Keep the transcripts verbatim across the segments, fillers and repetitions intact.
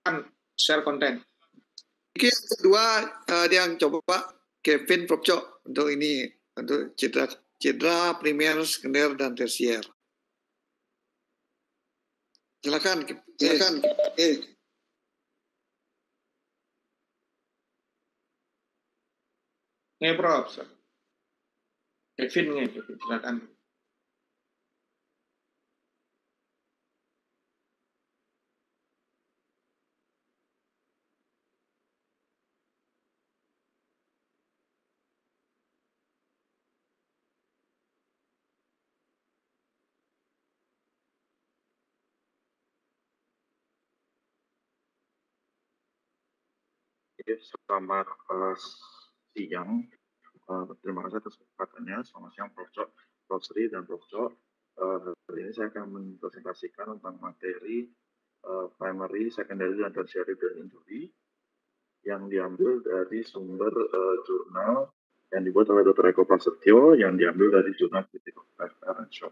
share konten. Oke, yang kedua uh, yang coba Kevin Propco untuk ini untuk cedera cedera primer, sekunder dan tersier. Silakan, silakan. Eh. Nge Prof. Kevin nge, silakan. Selamat uh, siang. Uh, terima kasih atas kesempatannya. Selamat siang Prof Cok, Prof Sri dan Prof Cok. Uh, hari ini saya akan mempresentasikan tentang materi uh, primary, secondary, dan tertiary brain injury yang diambil dari sumber uh, jurnal yang dibuat oleh dokter Eko Prasetyo yang diambil dari jurnal Critical Life and Shock.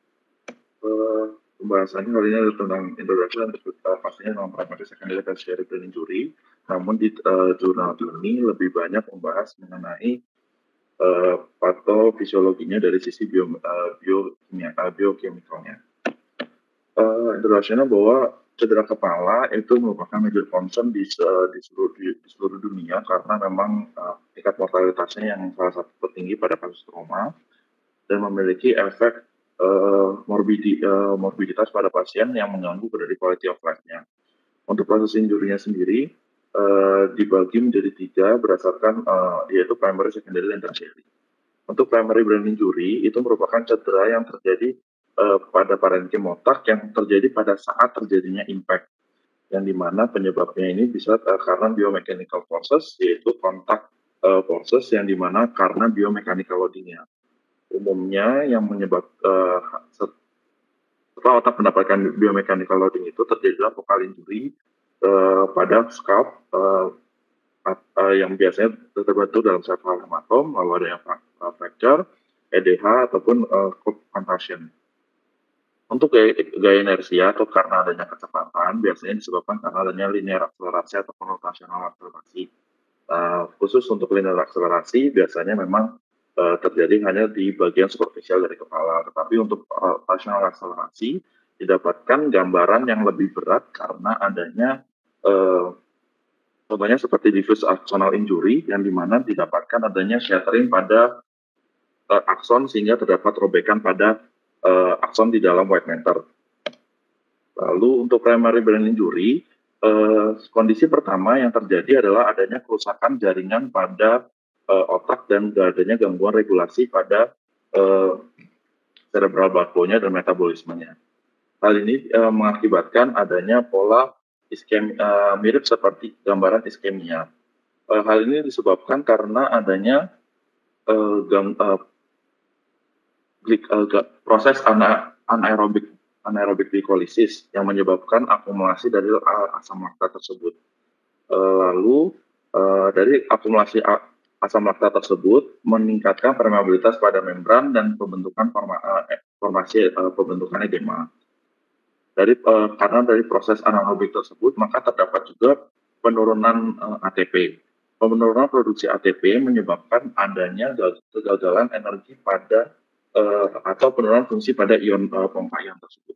Uh, pembahasannya kali ini adalah tentang introduction dan uh, pastinya tentang primary, secondary, tertiary brain injury. Namun di uh, jurnal ini lebih banyak membahas mengenai uh, patofisiologinya dari sisi bio, uh, biokimia, uh, biochemicalnya. Uh, introduction-nya bahwa cedera kepala itu merupakan major concern di, uh, di, seluruh, di, di seluruh dunia karena memang uh, tingkat mortalitasnya yang salah satu tertinggi pada kasus trauma dan memiliki efek uh, morbidi, uh, morbiditas pada pasien yang mengganggu dari quality of life-nya. Untuk proses injurinya sendiri, Uh, dibagi menjadi tiga berdasarkan uh, yaitu primary, secondary, dan tertiary. Untuk primary brain injury itu merupakan cedera yang terjadi uh, pada parenkim otak yang terjadi pada saat terjadinya impact, yang dimana penyebabnya ini bisa uh, karena biomechanical forces, yaitu kontak uh, forces yang dimana karena biomechanical loadingnya. Umumnya yang menyebab uh, setelah otak mendapatkan biomechanical loading itu terjadilah focal injury Uh, pada scalp uh, uh, yang biasanya terbentuk dalam cerebral hematom, lalu ada yang uh, fracture, E D H, ataupun uh, concussion. Untuk gaya, gaya inersia atau karena adanya kecepatan, biasanya disebabkan karena adanya linear akselerasi atau rotational akselerasi. Uh, khusus untuk linear akselerasi, biasanya memang uh, terjadi hanya di bagian superficial dari kepala. Tetapi untuk uh, rotational akselerasi, didapatkan gambaran yang lebih berat karena adanya Uh, contohnya seperti diffuse axonal injury yang dimana didapatkan adanya shattering pada uh, akson sehingga terdapat robekan pada uh, akson di dalam white matter. Lalu untuk primary brain injury, uh, kondisi pertama yang terjadi adalah adanya kerusakan jaringan pada uh, otak dan adanya gangguan regulasi pada uh, cerebral backbone-nya dan metabolismenya. Hal ini uh, mengakibatkan adanya pola Iskem, uh, mirip seperti gambaran iskemia. Uh, hal ini disebabkan karena adanya uh, gang, uh, glik, uh, proses ana, anaerobik anaerobik glikolisis yang menyebabkan akumulasi dari uh, asam laktat tersebut. Uh, lalu uh, dari akumulasi asam laktat tersebut meningkatkan permeabilitas pada membran dan pembentukan forma, uh, formasi uh, pembentukan edema. Dari uh, karena dari proses anaerobik tersebut maka terdapat juga penurunan uh, A T P. Penurunan produksi A T P menyebabkan adanya kegagalan energi pada uh, atau penurunan fungsi pada ion uh, pompa ion tersebut.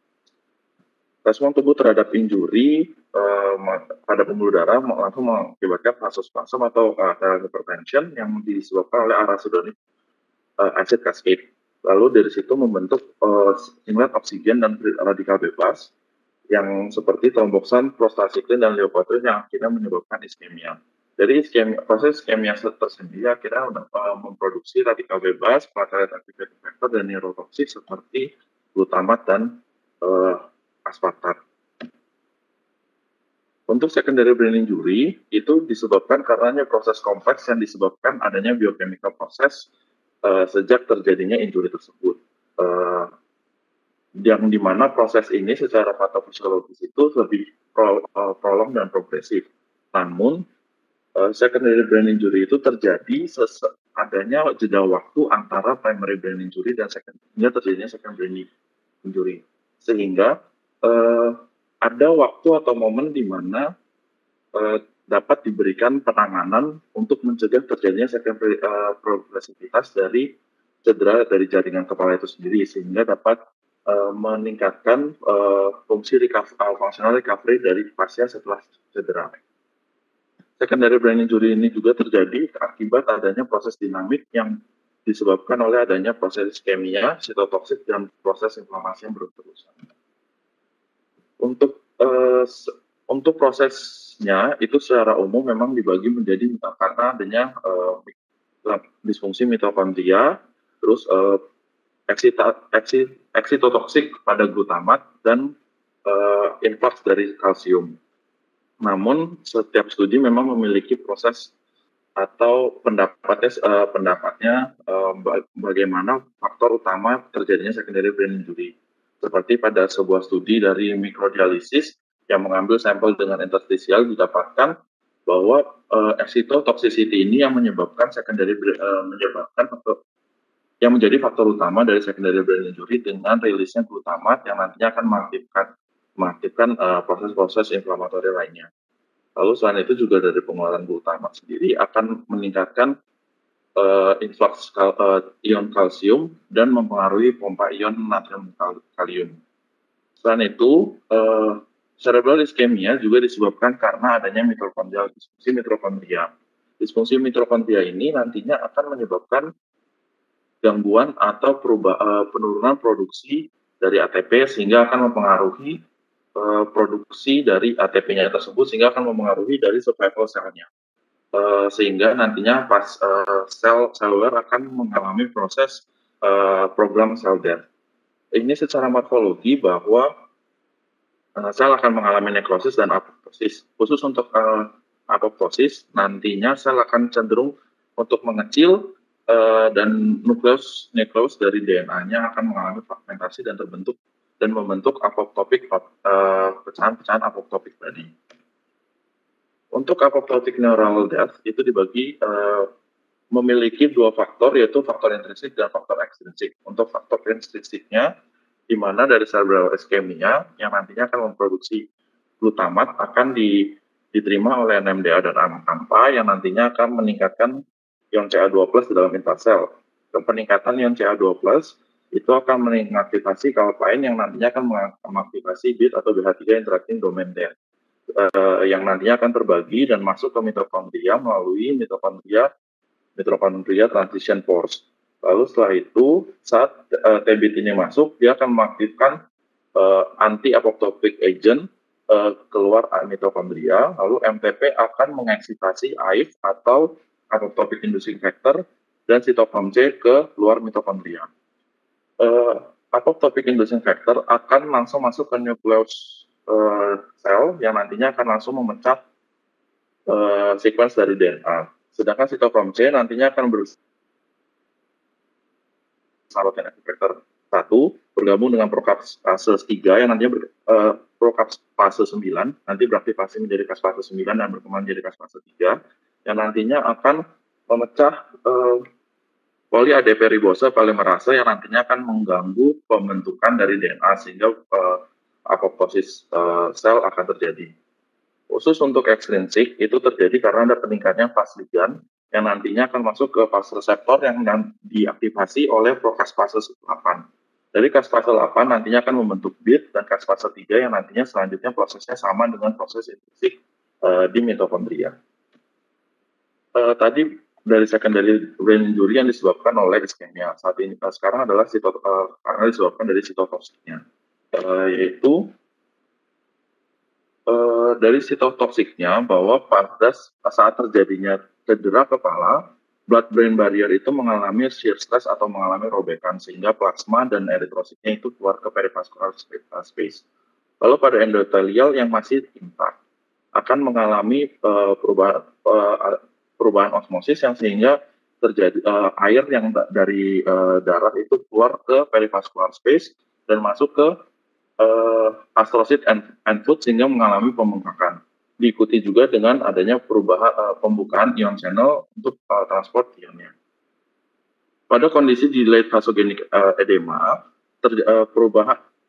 Respon tubuh terhadap injuri uh, pada pembuluh darah langsung mengakibatkan vasospasm atau uh, hypertension yang disebabkan oleh arachidonic uh, acid cascade. Lalu dari situ membentuk uh, singlet oksigen dan radikal bebas yang seperti tromboksan, prostacyclin, dan leukotrin yang akhirnya menyebabkan iskemia. Jadi iskemia, proses iskemia tersendiri akhirnya uh, memproduksi radikal bebas, platelet activating factor, dan neurotoksik seperti glutamat dan uh, aspartat. Untuk secondary brain injury itu disebabkan karenanya proses kompleks yang disebabkan adanya biochemical proses Uh, sejak terjadinya injury tersebut, uh, yang dimana proses ini secara patofisiologis itu lebih pro, uh, prolong dan progresif. Namun uh, secondary brain injury itu terjadi sese- adanya jeda waktu antara primary brain injury dan secondary terjadinya secondary brain injury, sehingga uh, ada waktu atau momen di mana uh, dapat diberikan penanganan untuk mencegah terjadinya secondary uh, progresivitas dari cedera dari jaringan kepala itu sendiri, sehingga dapat uh, meningkatkan uh, fungsi recovery, uh, functional recovery dari pasien setelah cedera. Secondary brain injury ini juga terjadi akibat adanya proses dinamik yang disebabkan oleh adanya proses iskemia, sitotoksik, dan proses inflamasi yang berterusan. Untuk uh, untuk prosesnya itu secara umum memang dibagi menjadi karena adanya uh, disfungsi mitokondria, terus uh, eksita, eksit, eksitotoksik pada glutamat, dan uh, influx dari kalsium. Namun setiap studi memang memiliki proses atau pendapatnya uh, pendapatnya uh, bagaimana faktor utama terjadinya secondary brain injury. Seperti pada sebuah studi dari mikrodialisis yang mengambil sampel dengan interstisial didapatkan bahwa uh, excitotoxicity ini yang menyebabkan secondary uh, menyebabkan faktor, yang menjadi faktor utama dari secondary brain injury dengan rilisnya glutamat yang nantinya akan mengaktifkan mengaktifkan uh, proses-proses inflamatori lainnya. Lalu selain itu juga dari pengeluaran glutamat sendiri akan meningkatkan uh, influx kal uh, ion kalsium dan mempengaruhi pompa ion natrium kalium. Selain itu, uh, cerebral ischemia juga disebabkan karena adanya mitokondrial disfungsi mitokondria. Disfungsi mitokondria ini nantinya akan menyebabkan gangguan atau perubah, uh, penurunan produksi dari A T P sehingga akan mempengaruhi uh, produksi dari A T P-nya tersebut sehingga akan mempengaruhi dari survival selnya. Uh, sehingga nantinya pas uh, sel seluler akan mengalami proses uh, program cell death. Ini secara morfologi bahwa uh, sel akan mengalami nekrosis dan apoptosis. Khusus untuk uh, apoptosis, nantinya sel akan cenderung untuk mengecil Uh, dan nukleus nukleus dari D N A-nya akan mengalami fragmentasi dan terbentuk dan membentuk apoptotik uh, pecahan-pecahan apoptotik tadi. Untuk apoptotic neural death itu dibagi uh, memiliki dua faktor, yaitu faktor intrinsik dan faktor ekstrinsik. Untuk faktor intrinsiknya, di mana dari cerebral ischemia yang nantinya akan memproduksi glutamat akan di, diterima oleh N M D A dan AMPA yang nantinya akan meningkatkan ion C A dua plus di dalam intasel. Peningkatan ion C A dua plus itu akan mengaktifasi kalpain yang nantinya akan mengaktifasi B I T atau B H tiga interacting domain D E N, uh, yang nantinya akan terbagi dan masuk ke mitokondria melalui mitokondria mitokondria transition force. Lalu setelah itu saat uh, T B I T ini masuk, dia akan mengaktifkan uh, anti-apoptotic agent uh, keluar mitokondria. Lalu M T P akan mengeksitasi A I F atau apoptotic inducing factor dan sitokrom C ke luar mitokondria. Uh, apoptotic inducing factor akan langsung masuk ke nukleus uh, sel yang nantinya akan langsung memecah uh, sequence dari D N A. Sedangkan sitokrom C nantinya akan berusaha factor satu bergabung dengan procaspase tiga yang nantinya ber, uh, procaspase sembilan nanti beraktivasi menjadi caspase sembilan dan berkembang menjadi caspase tiga yang nantinya akan memecah uh, poli A D P ribosa polimerase yang nantinya akan mengganggu pembentukan dari D N A sehingga uh, apoptosis uh, sel akan terjadi. Khusus untuk ekstrinsik itu terjadi karena ada peningkatnya fase ligan yang nantinya akan masuk ke fase reseptor yang diaktifasi oleh procaspase delapan. Dari caspase delapan nantinya akan membentuk B I T dan caspase tiga yang nantinya selanjutnya prosesnya sama dengan proses intrinsik uh, di mitokondria. Uh, tadi dari secondary brain injury yang disebabkan oleh iskemia. Saat ini uh, sekarang adalah sitot, uh, karena disebabkan dari sitotoksiknya, uh, yaitu uh, dari sitotoksiknya bahwa pada saat terjadinya cedera kepala, blood-brain barrier itu mengalami shear stress atau mengalami robekan sehingga plasma dan eritrositnya itu keluar ke perivascular space. Lalu pada endotelial yang masih intak akan mengalami uh, perubahan uh, perubahan osmosis yang sehingga terjadi uh, air yang da dari uh, darah itu keluar ke perivascular space dan masuk ke uh, astrocyte and, and food sehingga mengalami pembengkakan. Diikuti juga dengan adanya perubahan uh, pembukaan ion channel untuk uh, transport ionnya. Pada kondisi delayed vasogenic uh, edema, ter, uh, perubahan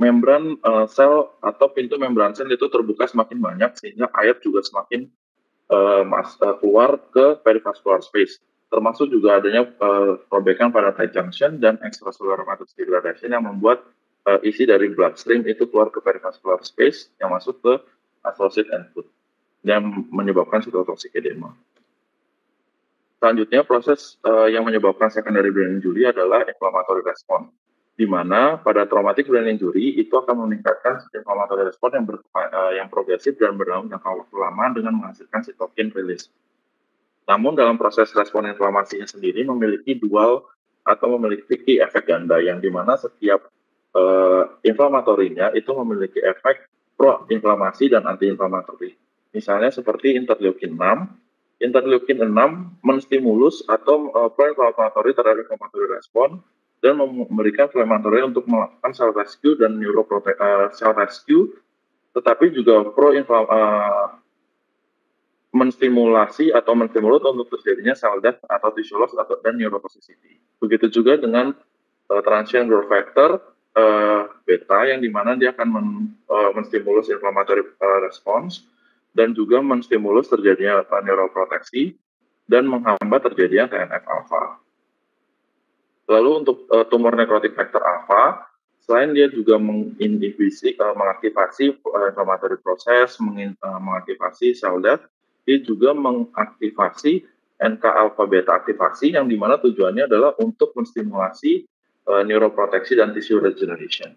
membran uh, sel atau pintu membran sel itu terbuka semakin banyak sehingga air juga semakin uh, mas, uh, keluar ke perivascular space. Termasuk juga adanya uh, perobekan pada tight junction dan extracellular matrix degradation yang membuat uh, isi dari bloodstream itu keluar ke perivascular space yang masuk ke associated input dan menyebabkan cytotoxic edema. Selanjutnya, proses uh, yang menyebabkan secondary brain injury adalah inflammatory response, di mana pada traumatic brain injury itu akan meningkatkan inflammatory response yang, ber, uh, yang progresif dan berlangsung jangka waktu lama dengan menghasilkan cytokine release. Namun dalam proses respon inflamasinya sendiri memiliki dual atau memiliki efek ganda, yang dimana setiap uh, inflamatorinya itu memiliki efek pro-inflamasi dan anti-inflamatori. Misalnya seperti interleukin enam, interleukin enam menstimulus atau uh, pro-inflamatori terhadap inflammatory respon dan memberikan inflamatori untuk melakukan cell rescue dan neuroprote uh, cell rescue, tetapi juga pro-inflam uh, menstimulasi atau menstimulus untuk terjadinya cell death atau tissue loss atau dan neurotoxicity. Begitu juga dengan uh, transient growth factor uh, beta, yang dimana dia akan men, uh, menstimulus inflammatory uh, response dan juga menstimulus terjadinya uh, neuroproteksi dan menghambat terjadinya T N F alpha. Lalu untuk uh, tumor necrotic factor alpha, selain dia juga menginhibisi, uh, mengaktifasi uh, inflammatory proses, mengin, uh, mengaktifasi cell death, dia juga mengaktifasi N K alpha beta aktivasi, yang dimana tujuannya adalah untuk menstimulasi uh, neuroproteksi dan tissue regeneration.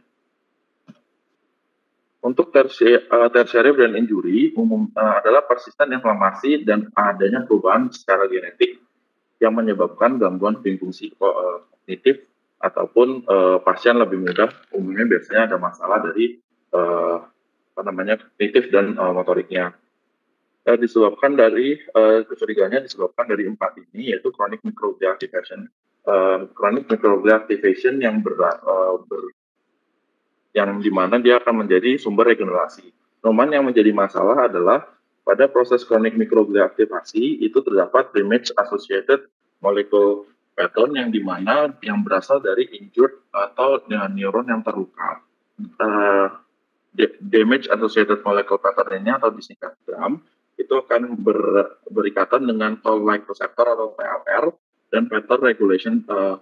Untuk tertiary, uh, tertiary brain injury umum uh, adalah persisten inflamasi dan adanya perubahan secara genetik yang menyebabkan gangguan fungsi uh, kognitif ataupun uh, pasien lebih mudah umumnya biasanya ada masalah dari uh, apa namanya kognitif dan uh, motoriknya. Uh, disebabkan dari uh, kecurigaannya disebabkan dari empat ini, yaitu chronic microglia activation, uh, chronic microglia activation yang ber, uh, ber yang dimana dia akan menjadi sumber regenerasi. Namun yang menjadi masalah adalah pada proses chronic microglia aktivasi itu terdapat damage associated molecule pattern, yang dimana yang berasal dari injured atau neuron yang terluka. Uh, damage associated molecule pattern ini atau disingkat D A M itu akan ber, berikatan dengan toll-like receptor atau T L R dan pattern regulation uh,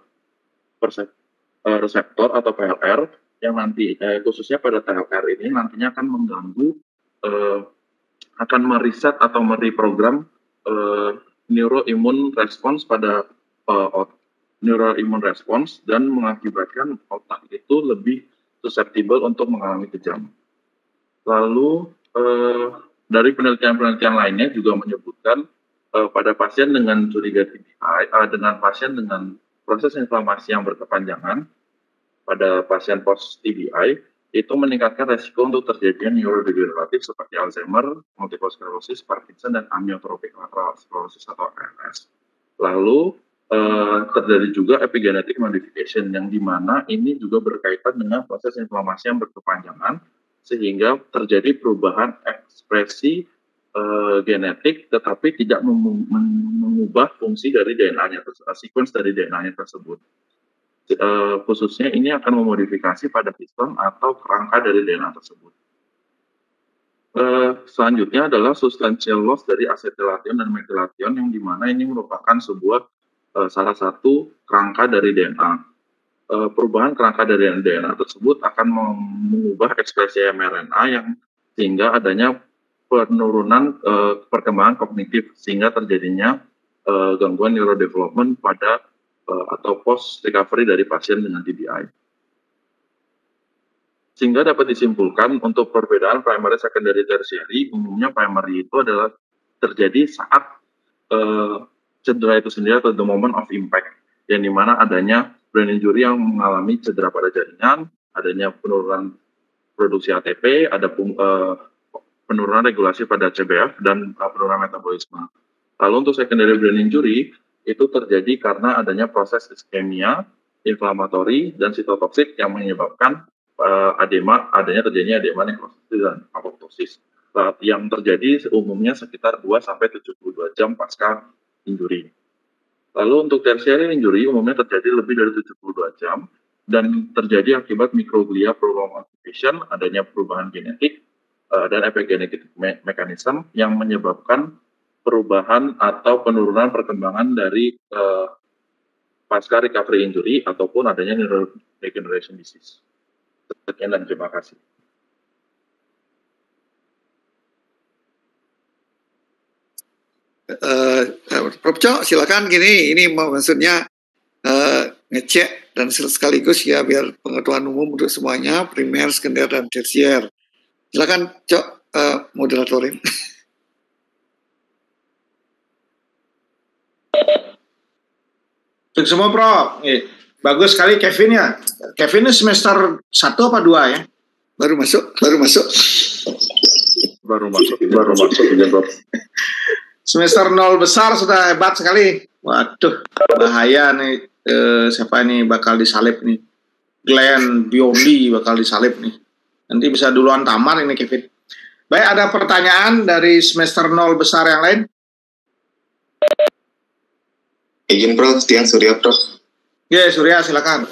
uh, receptor atau P L R, yang nanti eh, khususnya pada T L R ini nantinya akan mengganggu, eh, akan mereset atau mereprogram eh, neuroimmune response pada eh, neuroimmune response dan mengakibatkan otak itu lebih susceptible untuk mengalami kejang. Lalu eh, dari penelitian-penelitian lainnya juga menyebutkan eh, pada pasien dengan curiga T B I, eh, dengan pasien dengan proses inflamasi yang berkepanjangan, pada pasien post T B I itu meningkatkan resiko untuk terjadinya neurodegeneratif seperti Alzheimer, multiple sclerosis, Parkinson, dan amyotrophic lateral sclerosis atau A L S. Lalu eh, terjadi juga epigenetic modification, yang dimana ini juga berkaitan dengan proses inflamasi yang berkepanjangan sehingga terjadi perubahan ekspresi eh, genetik tetapi tidak mengubah fungsi dari D N A-nya, sequence dari D N A-nya tersebut. Uh, khususnya ini akan memodifikasi pada histon atau kerangka dari D N A tersebut. Uh, selanjutnya adalah substantial loss dari acetyl-ation dan methyl-ation, yang dimana ini merupakan sebuah uh, salah satu kerangka dari D N A. Uh, perubahan kerangka dari D N A tersebut akan mengubah ekspresi m R N A, yang sehingga adanya penurunan uh, perkembangan kognitif sehingga terjadinya uh, gangguan neurodevelopment pada atau post recovery dari pasien dengan T B I. Sehingga dapat disimpulkan untuk perbedaan primary, secondary, tertiary, umumnya primary itu adalah terjadi saat uh, cedera itu sendiri atau the moment of impact, yang dimana adanya brain injury yang mengalami cedera pada jaringan, adanya penurunan produksi A T P, ada uh, penurunan regulasi pada C B F, dan uh, penurunan metabolisme. Lalu untuk secondary brain injury itu terjadi karena adanya proses iskemia, inflamatori, dan sitotoksik yang menyebabkan uh, adema, adanya terjadinya edema, nekrosis, dan apoptosis. Uh, yang terjadi umumnya sekitar dua sampai tujuh puluh dua jam pasca injury. Lalu untuk tertiary injury umumnya terjadi lebih dari tujuh puluh dua jam, dan terjadi akibat mikroglia prolonged activation, adanya perubahan genetik uh, dan epigenetic me mechanism yang menyebabkan perubahan atau penurunan perkembangan dari uh, pasca recovery injury ataupun adanya neurodegeneration disease. Sekian dan terima kasih. Uh, Prof Cok, silakan gini, ini maksudnya uh, ngecek dan sekaligus ya biar pengetahuan umum untuk semuanya, primer, sekunder, dan tersier. Silakan Cok, uh, moderatorin. Untuk semua Prof, eh, bagus sekali Kevin ya. Kevin ini semester satu apa dua ya? Baru masuk, baru masuk. Baru masuk, baru masuk ya Prof. Semester nol besar sudah hebat sekali. Waduh, bahaya nih. Eh, siapa ini bakal disalib nih? Glenn Biondi bakal disalib nih. Nanti bisa duluan tamat ini Kevin. Baik, ada pertanyaan dari semester nol besar yang lain? Izin Prof, Tiang Surya Prof. Ya, Surya silakan.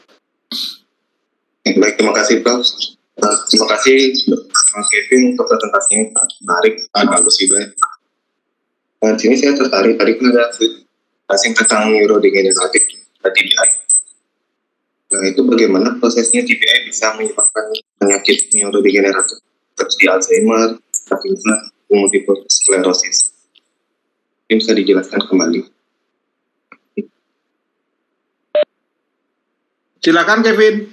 Baik, terima kasih Prof. Uh, terima kasih Mas Kevin untuk presentasinya, menarik, uh, bagus juga. Nah, di sini saya tertarik, tadi kan ada asing tentang neurodegeneratif, T B I. Nah, itu bagaimana prosesnya T B I bisa menyebabkan penyakit neurodegeneratif seperti Alzheimer, Parkinson, multiple sclerosis. Ini bisa dijelaskan kembali. Silakan Kevin.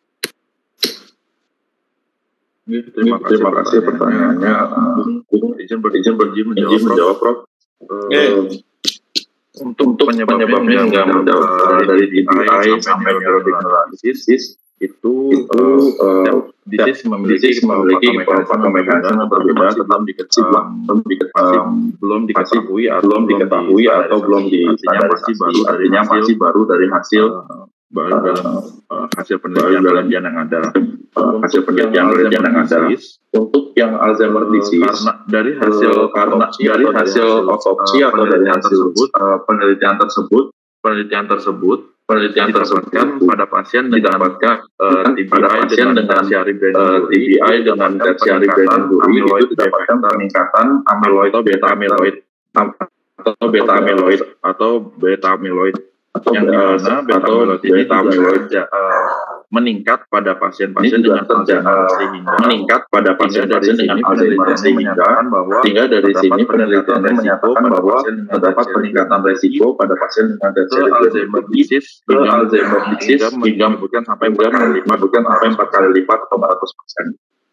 Terima kasih, terima kasih pertanyaannya. Izin berizin berizin menjawab, menjawab Prof. Uh, untuk, untuk penyebabnya hingga menjawab dari T B I sampai neurodegeneration itu uh, disease memiliki memiliki beberapa mekanisme yang berbeda sebelum diketahui belum diketahui belum diketahui atau belum diidentifikasi baru artinya masih baru dari hasil baru dalam uh, hasil penelitian penelitian yang ada uh, hasil penelitian penelitian yang ada untuk yang Alzheimer disease karena dari hasil uh, karena dari hasil otopsi uh, atau dari hasil tersebut uh, penelitian tersebut penelitian tersebut penelitian tersebut pada pasien didapatkan uh, T B I pasien dengan T B I dengan tertiary brain injury itu didapatkan peningkatan amyloid atau beta amyloid atau beta amyloid atau beta amyloid yang dimana beta amyloid ini amyloid meningkat pada pasien-pasien dengan Alzheimer sehingga meningkat pada pasien-pasien dengan Alzheimer sehingga bahwa sehingga dari sini penelitian menyatakan bahwa terdapat peningkatan resiko pada pasien dengan Alzheimer disease ke Alzheimer disease hingga menyebutkan sampai empat kali lipat bukan sampai empat kali lipat atau empat ratus persen.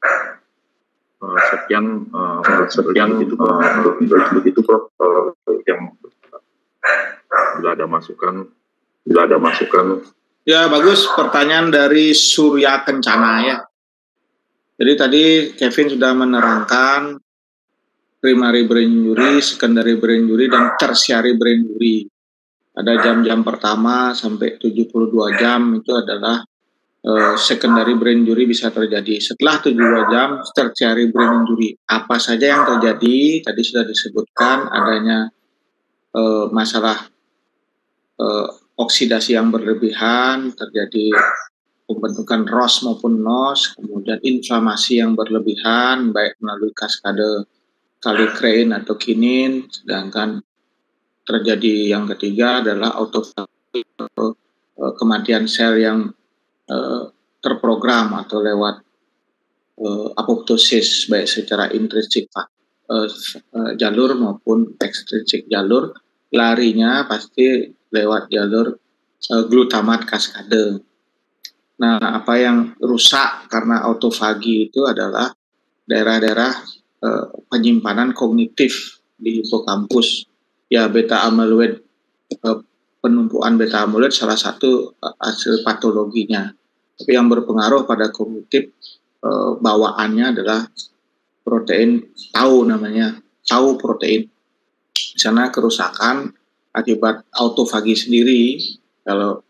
Sekian sekian itu begitu Prof yang bila ada masukan bila ada masukan. Ya, bagus pertanyaan dari Surya Kencana ya. Jadi tadi Kevin sudah menerangkan primary brain injury, secondary brain injury, dan tertiary brain injury. Ada jam-jam pertama sampai tujuh puluh dua jam itu adalah uh, secondary brain injury bisa terjadi. Setelah tujuh puluh dua jam, tertiary brain injury. Apa saja yang terjadi? Tadi sudah disebutkan adanya uh, masalah uh, oksidasi yang berlebihan, terjadi pembentukan R O S maupun N O S, kemudian inflamasi yang berlebihan, baik melalui kaskade kallikrein atau kinin, sedangkan terjadi yang ketiga adalah autofagi atau uh, kematian sel yang uh, terprogram atau lewat uh, apoptosis, baik secara intrinsik uh, uh, jalur maupun ekstrinsik jalur. Larinya pasti lewat jalur uh, glutamat kaskade. Nah, apa yang rusak karena autofagi itu adalah daerah-daerah uh, penyimpanan kognitif di hipokampus. Ya, beta amyloid, uh, penumpukan beta amyloid salah satu uh, hasil patologinya. Tapi yang berpengaruh pada kognitif uh, bawaannya adalah protein tau namanya, tau protein. Di sana kerusakan akibat autofagi sendiri, kalau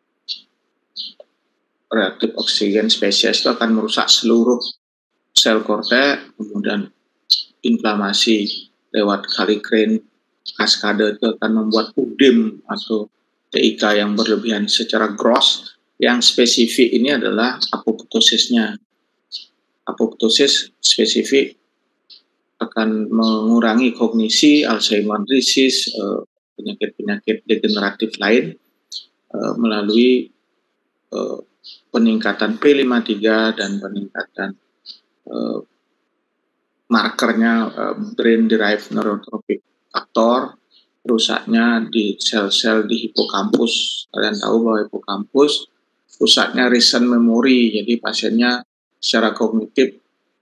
reaktif oksigen spesies itu akan merusak seluruh sel korteks, kemudian inflamasi lewat kallikrein kaskade itu akan membuat udem atau T I K yang berlebihan secara gross, Yang spesifik ini adalah apoptosisnya. Apoptosis spesifik akan mengurangi kognisi, Alzheimer disease, eh, penyakit-penyakit degeneratif lain eh, melalui eh, peningkatan P lima puluh tiga dan peningkatan eh, markernya eh, brain derived neurotrophic factor, rusaknya di sel-sel di hipokampus. Kalian tahu bahwa hipokampus rusaknya recent memory, jadi pasiennya secara kognitif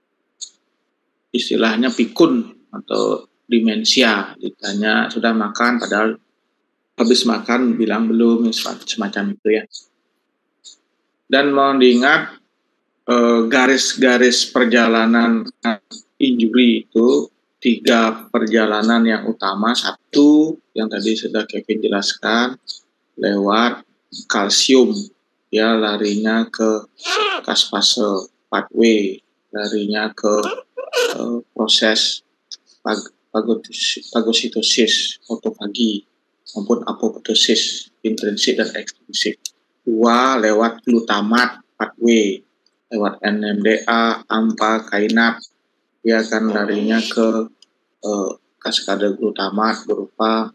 istilahnya pikun atau demensia. Ditanya sudah makan, padahal habis makan bilang belum, semacam itu ya. Dan mohon diingat eh, garis-garis perjalanan injury itu tiga perjalanan yang utama. Satu yang tadi sudah Kevin jelaskan, lewat kalsium, ya larinya ke Caspase pathway, larinya ke uh, proses pag fagositosis, autofagi maupun apoptosis, intrinsik dan ekstrinsik. Dua, lewat glutamat pathway, lewat N M D A, AMPA, kainat, dia akan larinya ke uh, kaskade glutamat berupa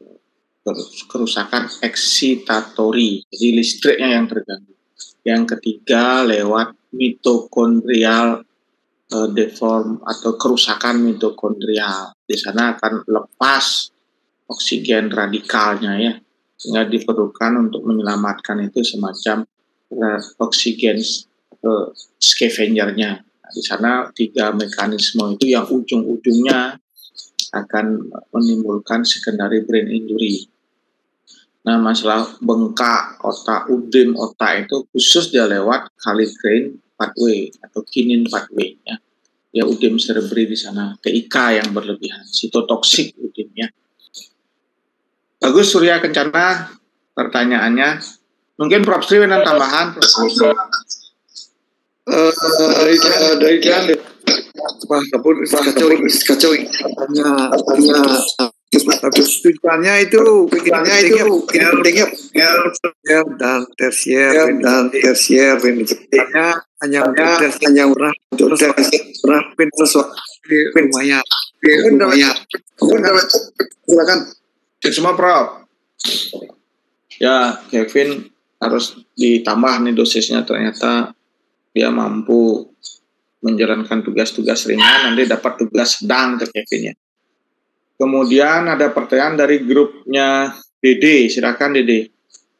kerusakan eksitatori, jadi listriknya yang terganggu. Yang ketiga, lewat mitokondrial uh, deform atau kerusakan mitokondrial. Di sana akan lepas oksigen radikalnya ya, sehingga diperlukan untuk menyelamatkan itu semacam uh, oksigen uh, scavengernya. Nah, di sana tiga mekanisme itu yang ujung-ujungnya akan menimbulkan secondary brain injury. Nah, masalah bengkak otak, udem otak itu khusus dia lewat kallikrein pathway atau kinin pathway ya. Ya udem cerebri di sana, T I K yang berlebihan, sitotoksik udemnya. Bagus Surya Kencana pertanyaannya. Mungkin Prof Sri ada tambahan? Uh, dari dari kan wah kapur kacau kacau hanya hanya tujuannya itu pikirannya itu pentingnya ya dan tersier dan tersier hanya hanya hanya murah untuk murah pin sesuatu lumayan lumayan silakan cek semua Prof. Ya Kevin harus ditambah nih dosisnya, ternyata dia mampu menjalankan tugas-tugas ringan, nanti dapat tugas sedang ke Kevin ya. Kemudian ada pertanyaan dari grupnya Dede, silakan Dede.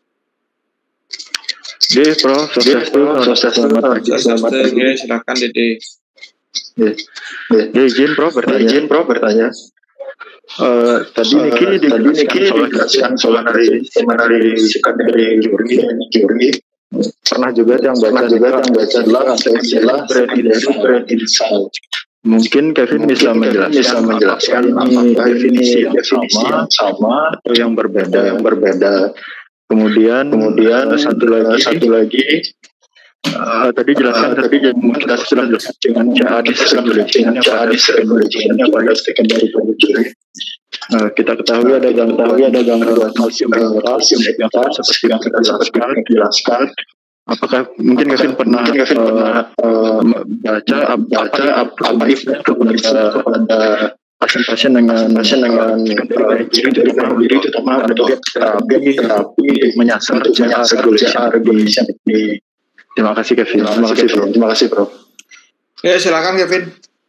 Dede, Prof, selamat pagi. Silakan Dede. Ya, izin Prof bertanya. Izin Prof bertanya. Uh, tadi uh, Niki dijelaskan soal dari dari secondary injury injury. Pernah juga yang baca juga yang baca adalah adalah brain insight. Mungkin Kevin bisa menjelaskan, bisa menjelaskan apakah definisi yang sama, sama atau yang berbeda, yang berbeda. Kemudian, kemudian satu lagi, satu lagi. Uh, tadi jelaskan, uh, tadi kita sudah jelaskan dengan cara disregulation, cara disregulation pada secondary injury. Uh, kita ketahui ada gangguan, ketahui ada gangguan kalsium, kalsium yang seperti yang kita jelaskan. Apakah mungkin Kevin pernah, mungkin Kevin uh, pernah uh, baca baca apa efek kepada kepada pasien-pasien dengan pasien dengan ciri diri terutama untuk terapi terapi menyasar cara regulation di. Terima kasih Kevin. Terima kasih Bro. Terima kasih Bro. Ya silakan Kevin.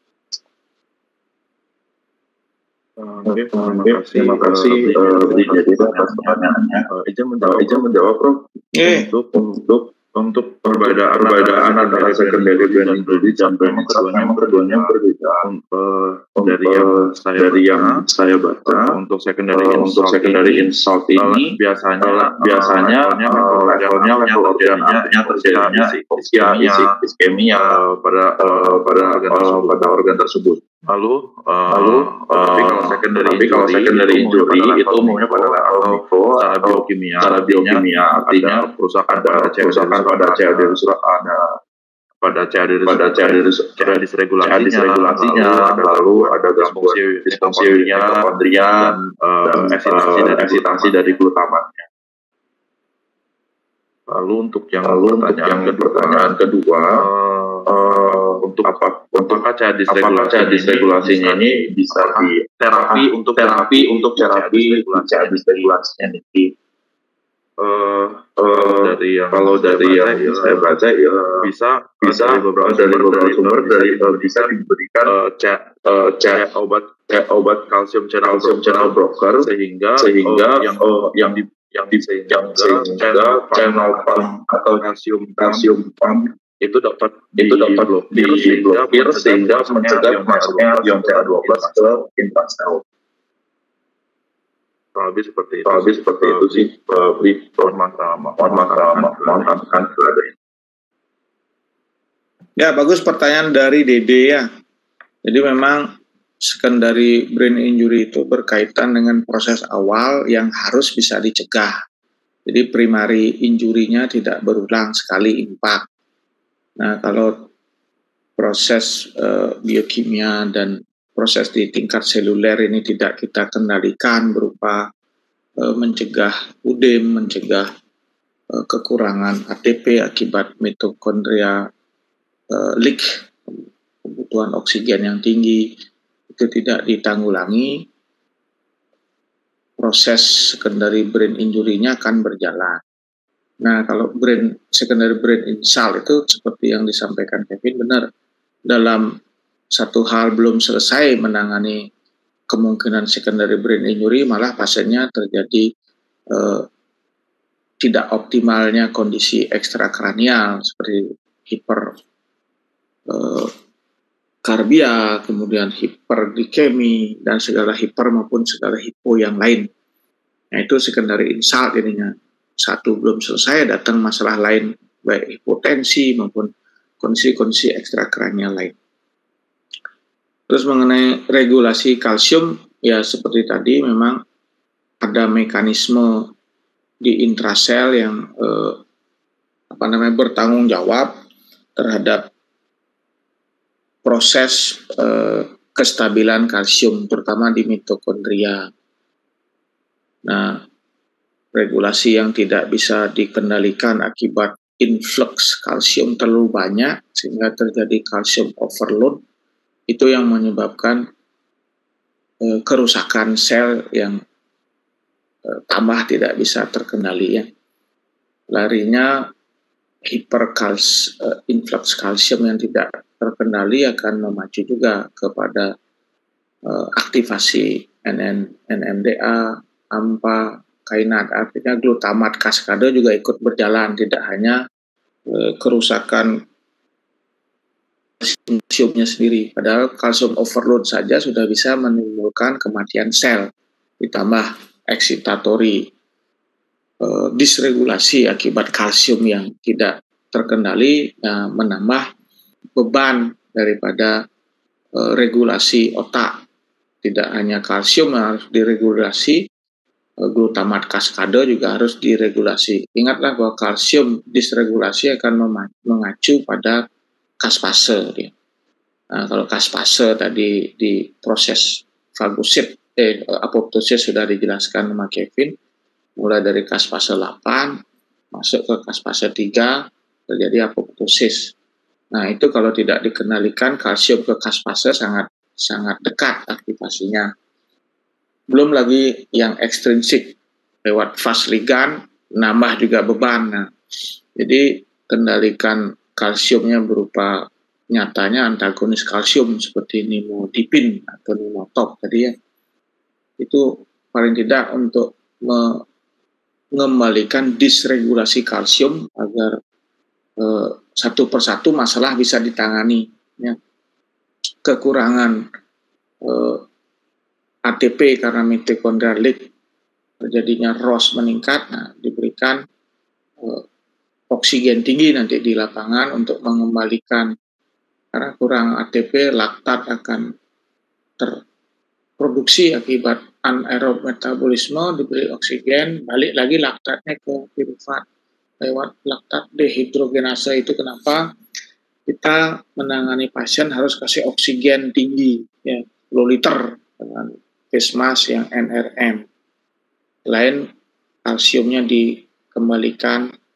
Oke, terima kasih. Jadi pertanyaannya, izin menjawab, izin menjawab Bro. Untuk untuk untuk perbedaan perbedaan antara secondary brain injury dan brain insight memang keduanya berbeda. Dari yang saya dari yang saya baca untuk secondary untuk secondary insult ini biasanya biasanya levelnya level organnya terjadinya iskemia iskemia pada pada pada organ tersebut. Lalu, uh, lalu, uh, tapi kalau secondary tapi kalau secondary injury itu umumnya pada level secara biokimia, secara biokimia artinya kerusakan pada kerusakan pada C A D ada pada C A D pada C A D ada disregulasinya, lalu ada gangguan disfungsi mitokondria dan eksitasi dari eksitasi dari glutamatnya. Lalu untuk yang Lalu untuk pertanyaan yang kedua, pertanyaan kedua, uh, uh, untuk apa untuk apakah C A apakah C A dysregulasinya dysregulasinya ini ini bisa apakah di terapi apakah untuk terapi untuk C A terapi C A dysregulasinya ini? dysregulasinya ini? Uh, kalau Uh, dari yang kalau saya dari baca, yang ya, saya baca ya bisa bisa uh, dari beberapa uh, dari sumber, beberapa dari, sumber uh, bisa dari uh, bisa diberikan diberikan uh, C A, uh, C A C A obat C A obat kalsium channel kalsium channel broker, broker sehingga sehingga uh, yang uh, yang di yang sehingga sehingga channel pump channel atau pump atau kalsium pump kalsium pump itu dapat itu dapat diblokir sehingga diblokir sehingga mencegah mencegah masuknya ion C A dua belas ke intrasel. Kurang lebih seperti itu. Kurang lebih seperti itu sih. Beri Mohon maaf, Ya, bagus pertanyaan dari Dede ya. Jadi memang secondary brain injury itu berkaitan dengan proses awal yang harus bisa dicegah. Jadi primary injury-nya tidak berulang sekali impact. Nah, kalau proses uh, biokimia dan proses di tingkat seluler ini tidak kita kendalikan berupa uh, mencegah udem, mencegah uh, kekurangan A T P akibat mitokondria uh, leak, kebutuhan oksigen yang tinggi, itu tidak ditanggulangi, proses secondary brain injury-nya akan berjalan. Nah, kalau brain secondary brain insult itu seperti yang disampaikan Kevin, benar. Dalam satu hal belum selesai menangani kemungkinan secondary brain injury, malah pasiennya terjadi eh, tidak optimalnya kondisi ekstrakranial seperti hiper eh, karbia, kemudian hiperglikemi, dan segala hiper maupun segala hipo yang lain. Nah, itu secondary insult jadinya. Satu belum selesai, datang masalah lain, baik hipotensi maupun kondisi-kondisi ekstrakranial lain. Terus mengenai regulasi kalsium, ya seperti tadi memang ada mekanisme di intrasel yang eh, apa namanya bertanggung jawab terhadap proses eh, kestabilan kalsium, terutama di mitokondria. Nah, regulasi yang tidak bisa dikendalikan akibat influx kalsium terlalu banyak sehingga terjadi kalsium overload, itu yang menyebabkan eh, kerusakan sel yang eh, tambah tidak bisa terkendali ya. Larinya hiperkals eh, influx kalsium yang tidak terkendali akan memacu juga kepada eh, aktivasi N M D A, AMPA, kainat, artinya glutamat kaskade juga ikut berjalan, tidak hanya e, kerusakan kalsiumnya sendiri, padahal kalsium overload saja sudah bisa menimbulkan kematian sel, ditambah excitatory e, disregulasi akibat kalsium yang tidak terkendali, ya, menambah beban daripada e, regulasi otak. Tidak hanya kalsium yang harus diregulasi, glutamat kaskade juga harus diregulasi. Ingatlah bahwa kalsium disregulasi akan mengacu pada kaspase. Nah, kalau kaspase tadi di proses fagosit, eh, apoptosis sudah dijelaskan sama Kevin, mulai dari kaspase delapan masuk ke kaspase tiga terjadi apoptosis. Nah, itu kalau tidak dikendalikan, kalsium ke kaspase sangat sangat dekat aktivasinya. Belum lagi yang ekstrinsik lewat fast ligand, nambah juga beban. Nah, jadi kendalikan kalsiumnya berupa nyatanya antagonis kalsium seperti nimodipin atau nimotop tadi ya. Itu paling tidak untuk mengembalikan disregulasi kalsium agar eh, satu persatu masalah bisa ditangani. Ya. Kekurangan eh, A T P karena mitokondrial leak, terjadinya R O S meningkat, nah, diberikan eh, oksigen tinggi nanti di lapangan untuk mengembalikan, karena kurang A T P, laktat akan terproduksi akibat anaerob metabolisme, diberi oksigen, balik lagi laktatnya ke piruvat lewat laktat dehidrogenase. Itu kenapa kita menangani pasien harus kasih oksigen tinggi, ya, sepuluh liter dengan face mask yang N R M. Selain kalsiumnya dikembalikan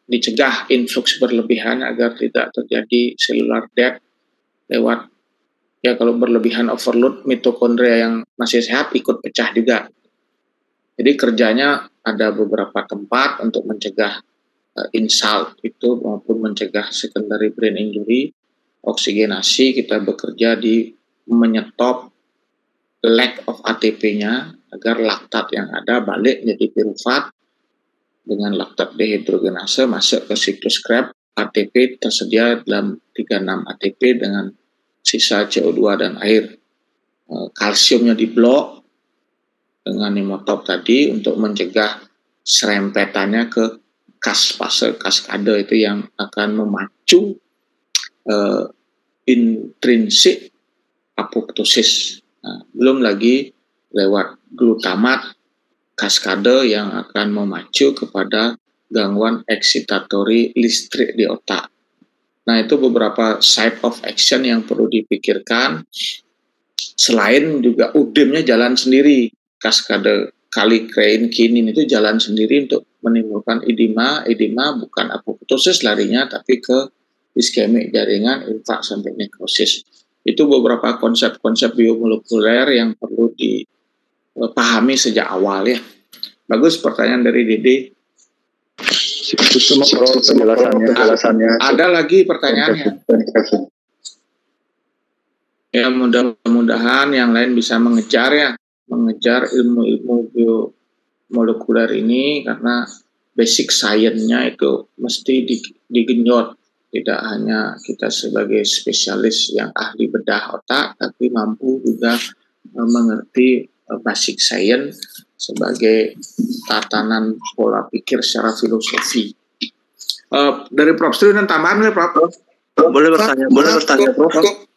dicegah influx berlebihan agar tidak terjadi cellular death lewat, ya kalau berlebihan overload mitokondria yang masih sehat ikut pecah juga. Jadi kerjanya ada beberapa tempat untuk mencegah uh, insult itu maupun mencegah secondary brain injury. Oksigenasi kita bekerja di menyetop lack of A T P-nya agar laktat yang ada balik menjadi piruvat. Dengan laktat dehidrogenase masuk ke siklus Krebs, A T P tersedia dalam tiga puluh enam A T P dengan sisa C O dua dan air. E, kalsiumnya diblok dengan nimotop tadi untuk mencegah serempetannya ke kaspase, kaskade itu yang akan memacu e, intrinsik apoptosis. Nah, belum lagi lewat glutamat kaskade yang akan memacu kepada gangguan excitatory listrik di otak. Nah, itu beberapa side of action yang perlu dipikirkan. Selain juga U D I M-nya jalan sendiri. Kaskade kallikrein kinin itu jalan sendiri untuk menimbulkan edema. Edema bukan apoptosis larinya, tapi ke iskemik jaringan, infak sampai nekrosis. Itu beberapa konsep-konsep biomolekuler yang perlu di pahami sejak awal ya. Bagus pertanyaan dari Dede. Itu semua penjelasannya. penjelasannya. Ada lagi pertanyaannya. Ya mudah-mudahan yang lain bisa mengejar ya, mengejar ilmu-ilmu biomolekuler ini karena basic science-nya itu mesti digenjot. Tidak hanya kita sebagai spesialis yang ahli bedah otak, tapi mampu juga mengerti basic science sebagai tatanan pola pikir secara filosofi. Uh, dari Prof Student tambahan nih Prof? Boleh bertanya, boleh bertanya Prof.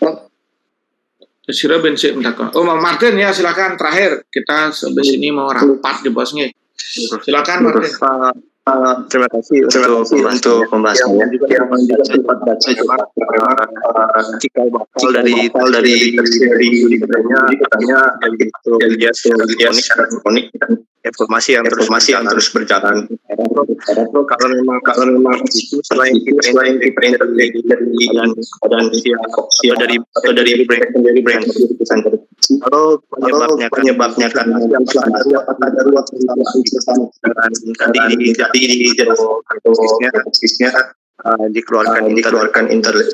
Sira bensin mentakon. Oh Martin ya silakan terakhir kita sampai sini mau rapat di bosnya. Silakan Martin. Uh, terima kasih terima untuk, kasih untuk pembahasannya. Yang juga yang sempat baca juga cikal bakal dari bakal dari dari katanya katanya itu dia dia secara kronik dan informasi yang terus masih yang terus berjalan. Kalau memang kalau memang itu selain selain dari dari dan dan dia dari atau dari brand dari brand kalau penyebabnya penyebabnya karena ada ruang tadi di jadi di bisnisnya bisnisnya dikeluarkan dikeluarkan internet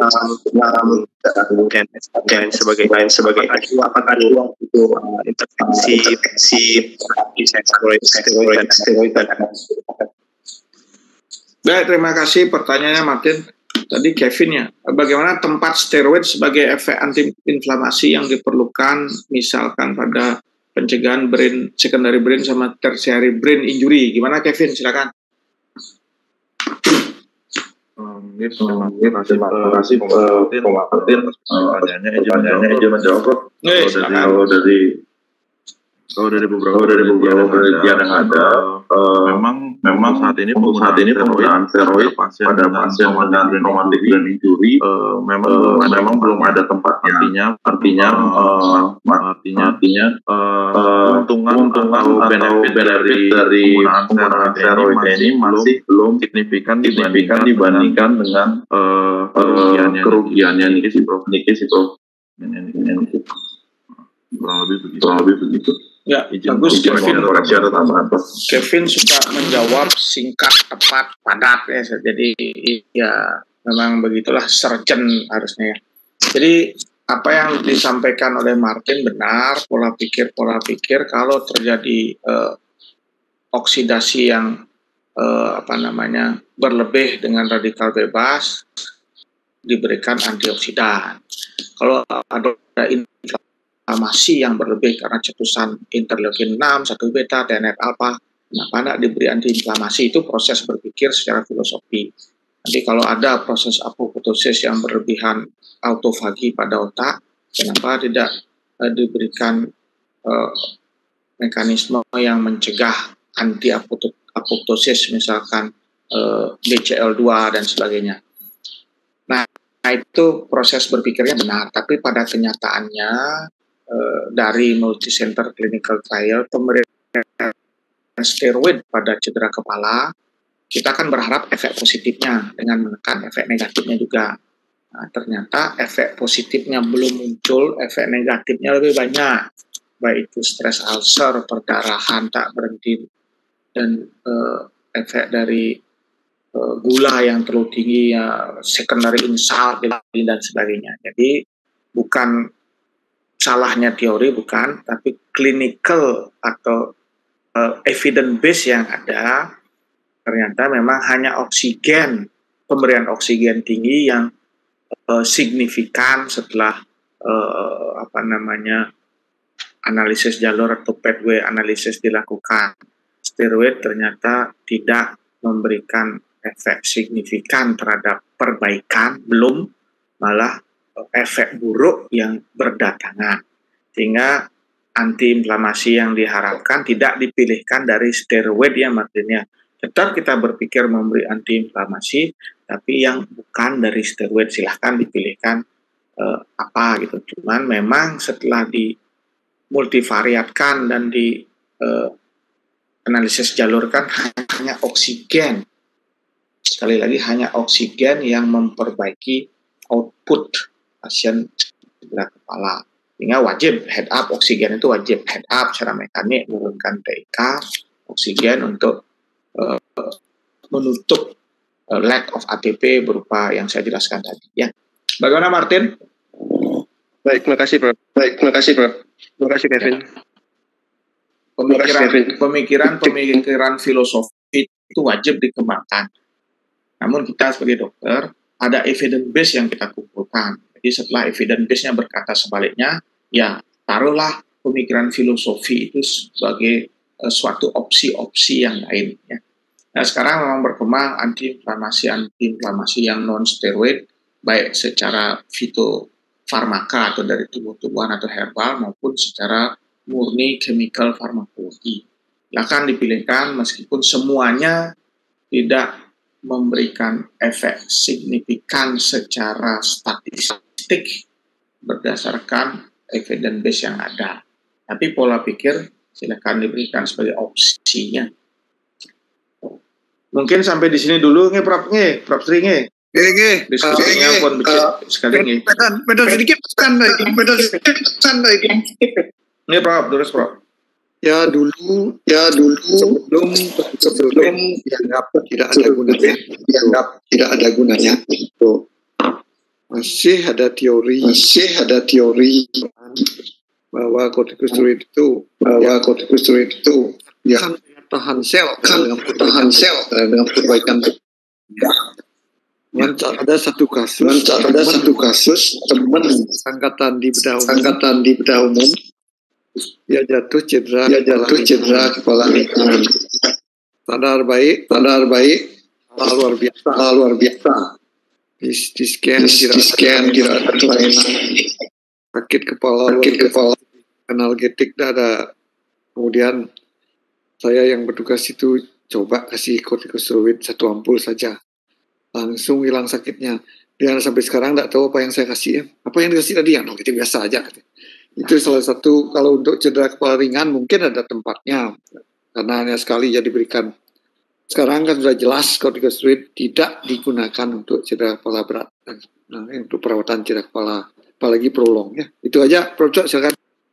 dan dan sebagai lain sebagai apakah ada ruang itu intervensi intervensi steroid steroid steroid dan baik, terima kasih pertanyaannya Martin. Tadi Kevin ya, bagaimana tempat steroid sebagai efek antiinflamasi yang diperlukan misalkan pada pencegahan brain secondary brain sama tertiary brain injury. Gimana Kevin? Silakan. Um, yes, terima kasih, terima kasih Martin. Pertanyaannya Ejo Ejo menjawab. Kalau dari kalau dari beberapa dari beberapa penelitian yang ada, uh, memang memang saat ini saat ini penggunaan steroid pasien pada pasien dengan traumatic brain injury uh, memang uh, memang belum ada tempatnya. Artinya artinya uh, artinya artinya uh, keuntungan atau benefit dari dari penggunaan steroid ini masih belum signifikan dibandingkan dibandingkan dengan uh, kerugiannya kerugiannya nih si Prof Niki si Prof kurang lebih begitu. Kurang lebih begitu. Ya, izin, bagus izin Kevin. Kevin suka menjawab singkat, tepat, padat ya. Jadi ya memang begitulah surgeon harusnya ya. Jadi apa yang disampaikan oleh Martin benar, pola pikir pola pikir kalau terjadi eh, oksidasi yang eh, apa namanya berlebih dengan radikal bebas diberikan antioksidan. Kalau ada inflamasi yang berlebih karena cetusan interleukin enam, satu beta, T N F alpha, kenapa tidak diberi antiinflamasi? Itu proses berpikir secara filosofi. Nanti kalau ada proses apoptosis yang berlebihan autofagi pada otak, kenapa tidak uh, diberikan uh, mekanisme yang mencegah anti-apoptosis, misalkan uh, B C L dua dan sebagainya. Nah, itu proses berpikirnya benar, tapi pada kenyataannya dari multicenter clinical trial pemberian steroid pada cedera kepala kita kan berharap efek positifnya dengan menekan efek negatifnya juga. Nah, ternyata efek positifnya belum muncul, efek negatifnya lebih banyak, baik itu stres ulcer, perdarahan tak berhenti, dan uh, efek dari uh, gula yang terlalu tinggi, uh, secondary insult dan sebagainya. Jadi bukan salahnya teori, bukan, tapi clinical atau uh, evidence base yang ada, ternyata memang hanya oksigen, pemberian oksigen tinggi yang uh, signifikan setelah uh, apa namanya analisis jalur atau pathway analisis dilakukan. Steroid ternyata tidak memberikan efek signifikan terhadap perbaikan, belum, malah efek buruk yang berdatangan. Sehingga antiinflamasi yang diharapkan tidak dipilihkan dari steroid ya Martinnya. Tetap kita berpikir memberi antiinflamasi, tapi yang bukan dari steroid silahkan dipilihkan eh, apa gitu. Cuman memang setelah di multivariatkan dan di eh, analisis jalurkan hanya oksigen. Sekali lagi hanya oksigen yang memperbaiki output pasien cedera kepala. Sehingga wajib head up, oksigen itu wajib head up secara mekanik, menurunkan T I K, oksigen untuk uh, menutup uh, lack of A T P berupa yang saya jelaskan tadi. Ya, bagaimana Martin? Baik, terima kasih Prof. Baik, terima kasih Prof. Terima kasih Kevin. Pemikiran, pemikiran, pemikiran filosofi itu wajib dikembangkan. Namun kita sebagai dokter ada evidence base yang kita kumpulkan. Jadi setelah evidence base-nya berkata sebaliknya, ya taruhlah pemikiran filosofi itu sebagai uh, suatu opsi-opsi yang lain. Ya. Nah sekarang memang berkembang antiinflamasi-antiinflamasi yang non-steroid, baik secara fitofarmaka atau dari tumbuh-tumbuhan atau herbal, maupun secara murni chemical farmakologi. Silakan dipilihkan meskipun semuanya tidak memberikan efek signifikan secara statistik berdasarkan evidence base yang ada. Tapi pola pikir silakan diberikan sebagai opsinya. Mungkin sampai di sini dulu nih Prof nih, Prof Sri nih. Oke, diskusinya pun uh, sekali nih. Beda sedikit kan lagi, beda sedikit kan lagi. Ini Prof, terus Prof. Ya dulu, ya dulu sebelum sebelum dianggap tidak ada gunanya, dianggap tidak ada gunanya itu masih ada teori, masih ada teori bahwa kortikosteroid itu, bahwa kortikosteroid itu ya tahan sel, kan tahan sel dengan perbaikan. Dengan ada satu kasus, dengan ada satu kasus teman angkatan di bedah umum, angkatan di bedah umum. Dia jatuh cedera, dia jatuh cedera kepala kanan. Sadar baik, sadar baik, luar biasa, luar biasa. Di, di scan, di, di scan tidak ada kelainan. Sakit kepala, sakit kepala, analgetik dada. Kemudian saya yang bertugas itu coba kasih kortikosteroid satu ampul saja, langsung hilang sakitnya. Dia sampai sekarang tidak tahu apa yang saya kasih ya. Apa yang dikasih tadi? Analgetik biasa aja. Itu salah satu, kalau untuk cedera kepala ringan mungkin ada tempatnya karena hanya sekali jadi diberikan. Sekarang kan sudah jelas kortikosteroid tidak digunakan untuk cedera kepala berat, nah, untuk perawatan cedera kepala, apalagi prolong ya. Itu aja Prof Cok, silakan.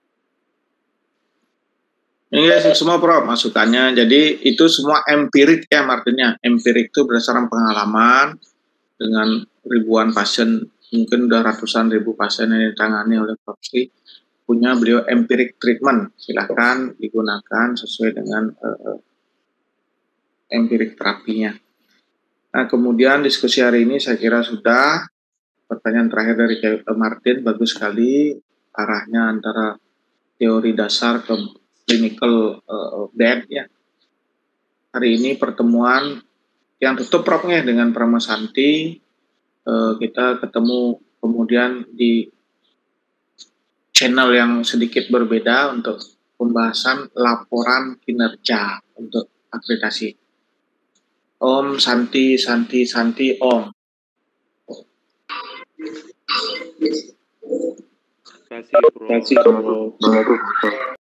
Ini semua Prof masukannya. Jadi itu semua empirik ya Martinnya. Empirik itu berdasarkan pengalaman dengan ribuan pasien, mungkin udah ratusan ribu pasien yang ditangani oleh Prof Sri. Punya beliau empiric treatment, silakan digunakan sesuai dengan uh, empiric terapinya. Nah, kemudian diskusi hari ini saya kira sudah. Pertanyaan terakhir dari Martin, bagus sekali arahnya antara teori dasar ke clinical uh, bed ya. Hari ini pertemuan yang tutup Profnya dengan Pramasanti, uh, kita ketemu kemudian di channel yang sedikit berbeda untuk pembahasan laporan kinerja untuk akreditasi. Om Santi, Santi, Santi, Om. Terima kasih, Bro.